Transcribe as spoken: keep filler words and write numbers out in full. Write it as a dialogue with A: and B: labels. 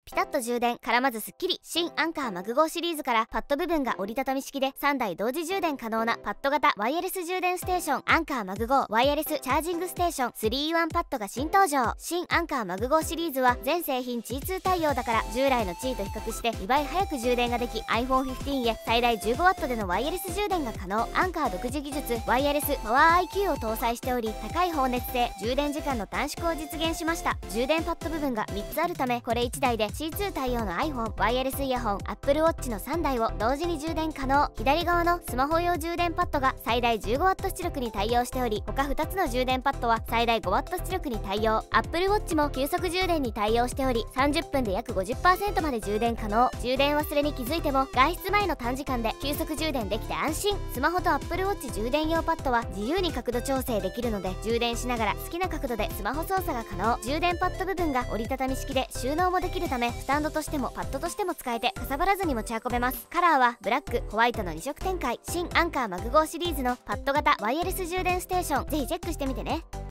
A: ピタッと充電、絡まずすっきり。新アンカーマグ号シリーズからパッド部分が折りたたみ式でさんだい同時充電可能なパッド型ワイヤレス充電ステーション、アンカーマグ号ワイヤレスチャージングステーション スリーインワン パッドが新登場。新アンカーマグ号シリーズは全製品 シーツー 対応だから、従来のチーと比較してにばい早く充電ができ、 アイフォンフィフティーン へ最大 じゅうごワット でのワイヤレス充電が可能。アンカー独自技術ワイヤレスパワー アイキュー を搭載しており、高い放熱性、充電時間の短縮を実現しました。充電パッド部分がみっつあるため、これいちだいで シーツー 対応の iPhone、 ワイヤレスイヤホン、 Apple Watch のさんだいを同時に充電可能。左側のスマホ用充電パッドが最大 じゅうごワット 出力に対応しており、他ふたつの充電パッドは最大 ごワット 出力に対応。 Apple Watch も急速充電に対応しており、さんじゅっぷんで約 ごじゅっパーセント まで充電可能。充電忘れに気づいても外出前の短時間で急速充電できて安心。スマホと Apple Watch 充電用パッドは自由に角度調整できるので、充電しながら好きな角度でスマホ操作が可能。充電パッド部分が折りたたみ式で収納もできるため、スタンドとしてもパッドとしても使えてかさばらずに持ち運べます。カラーはブラック、ホワイトのに色展開。新アンカーマグ号シリーズのパッド型ワイヤレス充電ステーション、ぜひチェックしてみてね。